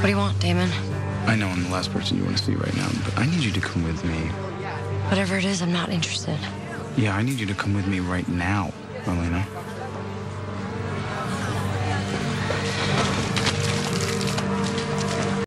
What do you want, Damon? I know I'm the last person you want to see right now, but I need you to come with me. Whatever it is, I'm not interested. Yeah, I need you to come with me right now, Elena.